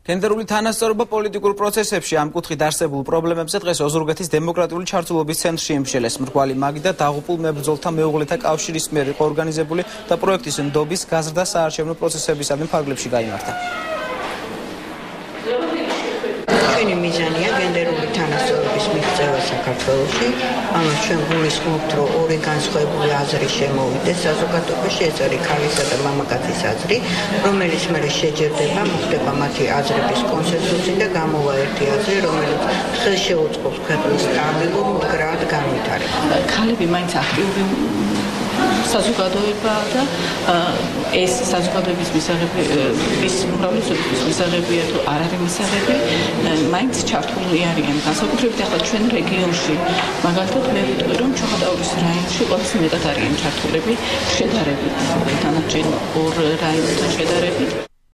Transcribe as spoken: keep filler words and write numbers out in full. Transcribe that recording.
გენდერული თანასწორობა პოლიტიკურ პროცესებში ამ კუთხით არსებულ პრობლემებზე დღეს ოზურგეთის დემოკრატიული ჩართულობის ცენტრში იმშელეს. მრგვალი მაგი და დაღუპულ მებრძოლთა მეუღლეთა კავშირის მიერ იყო ორგანიზებული და პროექტის ნდობის გაზრდა საარჩევნო პროცესებისადმი ფარგლებში გაიმართა. ჩვენი მიზანია გენდერული თანასწორობის მიღწევა საქართველოში. ამას ჩვენ გულისხმობთ, რომ ორი განსხვავებული აზრი შემოვიდეს საზოგადოებაში, ეს არის ქალისა და მამაკაცის აზრი, რომელიც მერე შეჯერდება, მოხდება მათი აზრების კონსენსუსი და გამოვა ერთი აზრი, რომელიც ხელს შეუწყობს ქვეყნის სტაბილურ მდგრად განვითარებას. ქალები მაინც აქტიური საზოგადოება და ეს საზოგადოების მისაღები ის უმრავლესობის მისაღებია თუ არ არის მისაღები მაინც ჩართული არიან განსაკუთრებით ახლა ჩვენ რეგიონში მაგალითად მე ვიტყვი რომ ჩოხატაურის რაიონში ყველაზე მეტად არიან ჩართულები შედარებით თანაჩენ ორ რაიონთან შედარებით